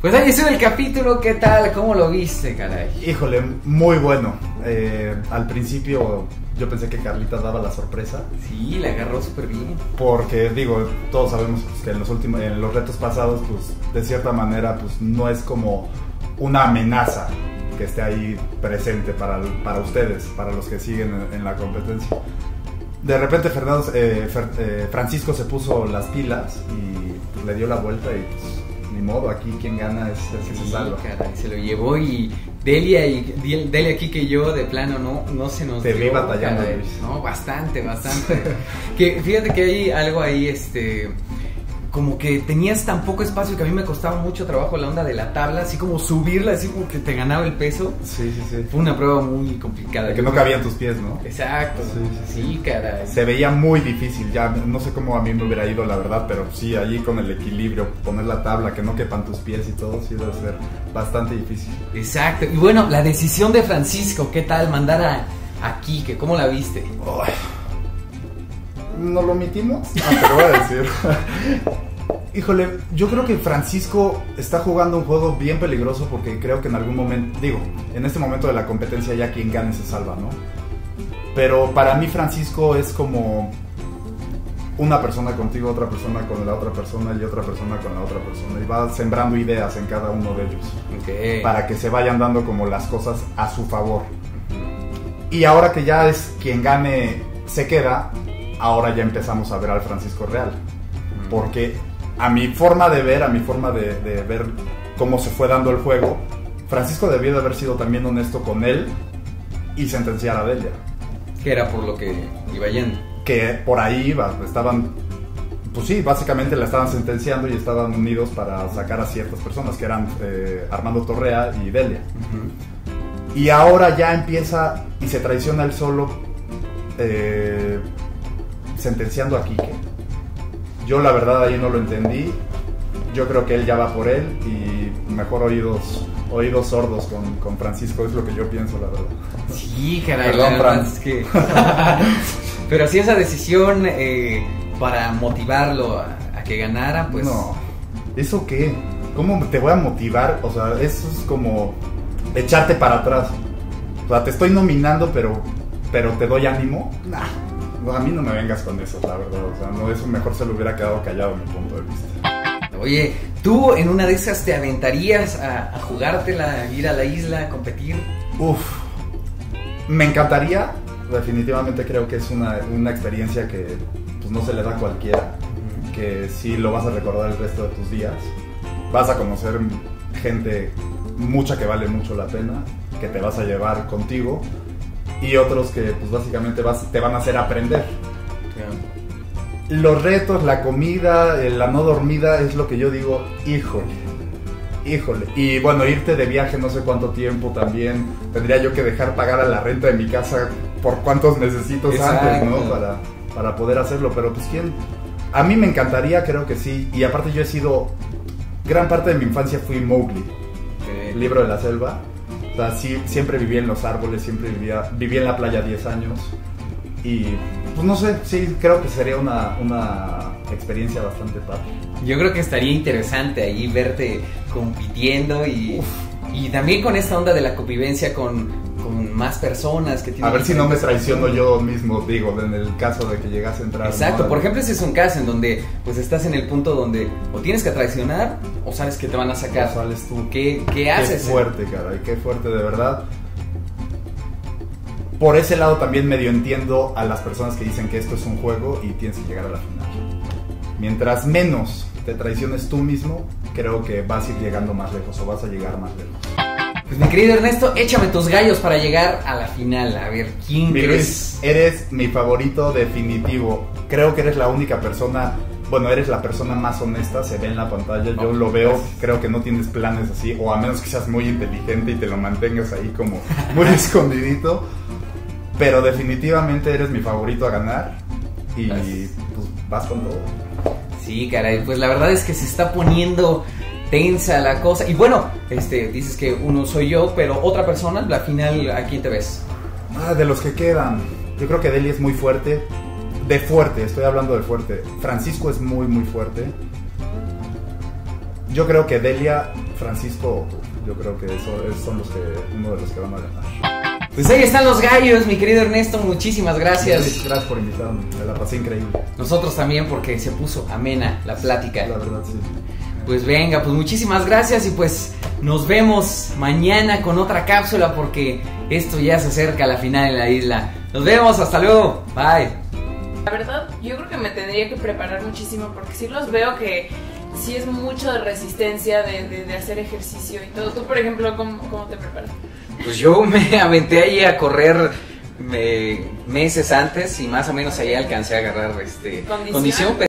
Pues ahí estuvo el capítulo, ¿qué tal? ¿Cómo lo viste, caray? Híjole, muy bueno. Al principio yo pensé que Carlita daba la sorpresa. Sí, la agarró súper bien. Porque, digo, todos sabemos pues, que en los retos pasados, pues, de cierta manera, pues, no es como una amenaza que esté ahí presente para ustedes, para los que siguen en la competencia. De repente Francisco se puso las pilas y pues, le dio la vuelta y pues ni modo, aquí quien gana es el que se salva. Caray, se lo llevó y Delia aquí que yo de plano no se nos te vi batallando, Luis. No, bastante. Que fíjate que hay algo ahí, como que tenías tan poco espacio que a mí me costaba mucho trabajo la onda de la tabla, así como subirla, así como que te ganaba el peso. Sí. Fue una prueba muy complicada. De que no cabían tus pies, ¿no? Exacto. Sí, caray. Se veía muy difícil, ya no sé cómo a mí me hubiera ido, la verdad, pero sí, allí con el equilibrio, poner la tabla, que no quepan tus pies y todo, sí debe ser bastante difícil. Exacto. Y bueno, la decisión de Francisco, ¿qué tal? Mandar a Quique, ¿cómo la viste? Oh. ¿No lo omitimos? Te lo voy a decir. Híjole, yo creo que Francisco está jugando un juego bien peligroso porque creo que en algún momento, en este momento de la competencia ya quien gane se salva, ¿no? Pero para mí Francisco es como una persona contigo, otra persona con la otra persona y otra persona con la otra persona y va sembrando ideas en cada uno de ellos. Okay. Para que se vayan dando como las cosas a su favor. Y ahora que ya es quien gane se queda, ahora ya empezamos a ver al Francisco real. Porque a mi forma de ver cómo se fue dando el juego, Francisco debió de haber sido también honesto con él y sentenciar a Delia. Que era por lo que iba yendo. Que por ahí iba, pues sí, básicamente la estaban sentenciando y estaban unidos para sacar a ciertas personas, que eran Armando Torrea y Delia. Y ahora ya empieza y se traiciona él solo, sentenciando a Quique. Yo la verdad ahí no lo entendí. Yo creo que él ya va por él y mejor oídos sordos con Francisco, es lo que yo pienso, la verdad. Sí, caray, perdón, la verdad es que... Pero si esa decisión para motivarlo a que ganara, pues... No, ¿eso qué? ¿Cómo te voy a motivar? O sea, eso es como echarte para atrás. O sea, te estoy nominando, pero te doy ánimo. Nah. No, a mí no me vengas con eso, la verdad. O sea, no, eso mejor se lo hubiera quedado callado a mi punto de vista. Oye, ¿tú en una de esas te aventarías a jugártela, ir a la isla, a competir? Me encantaría. Definitivamente creo que es una experiencia que pues, no se le da a cualquiera. Que sí lo vas a recordar el resto de tus días. Vas a conocer gente mucha que vale mucho la pena, que te vas a llevar contigo. Y otros que pues básicamente te van a hacer aprender. Los retos, la comida, la no dormida es lo que yo digo, híjole. Y bueno, irte de viaje no sé cuánto tiempo también. Tendría yo que dejar pagar a la renta de mi casa por cuántos necesitos antes, ¿no? Para poder hacerlo. Pero pues a mí me encantaría, creo que sí. Y aparte yo he sido, gran parte de mi infancia fui Mowgli, libro de la selva. O sea, sí, siempre viví en los árboles, siempre viví en la playa 10 años y pues no sé, sí, creo que sería una experiencia bastante padre. Yo creo que estaría interesante ahí verte compitiendo y también con esta onda de la convivencia con más personas que tienen... A ver si no me traiciono yo mismo, digo, en el caso de que llegase a entrar. Exacto, ¿no? Por ejemplo, ese es un caso en donde pues estás en el punto donde o tienes que traicionar o sabes que te van a sacar. O sales tú. ¿Qué haces? Qué fuerte, caray, qué fuerte, de verdad. Por ese lado también medio entiendo a las personas que dicen que esto es un juego y tienes que llegar a la final. Mientras menos te traiciones tú mismo, creo que vas a ir llegando más lejos o vas a llegar más lejos. Pues mi querido Ernesto, échame tus gallos para llegar a la final. A ver, ¿quién crees? Eres mi favorito definitivo. Creo que eres la única persona, bueno, eres la persona más honesta, se ve en la pantalla, yo lo veo, creo que no tienes planes así, o a menos que seas muy inteligente y te lo mantengas ahí como muy escondidito. Pero definitivamente eres mi favorito a ganar y pues vas con todo. Sí, caray, pues la verdad es que se está poniendo tensa la cosa. Y bueno, dices que uno soy yo, pero otra persona, la final, ¿a quién te ves? De los que quedan, yo creo que Delia es muy fuerte. De fuerte, estoy hablando de fuerte. Francisco es muy, muy fuerte. Yo creo que Delia, Francisco o tú. Yo creo que esos son uno de los que van a ganar. Pues ahí están los gallos, mi querido Ernesto, muchísimas gracias. Sí, gracias por invitarme, me la pasé increíble. Nosotros también, porque se puso amena la plática. La verdad, sí. Pues venga, pues muchísimas gracias y pues nos vemos mañana con otra cápsula porque esto ya se acerca a la final en la isla. Nos vemos, hasta luego, bye. La verdad, yo creo que me tendría que preparar muchísimo porque sí los veo que sí es mucho de resistencia, de hacer ejercicio y todo. Tú, por ejemplo, ¿cómo te preparas? Pues yo me aventé ahí a correr meses antes y más o menos ahí alcancé a agarrar condición.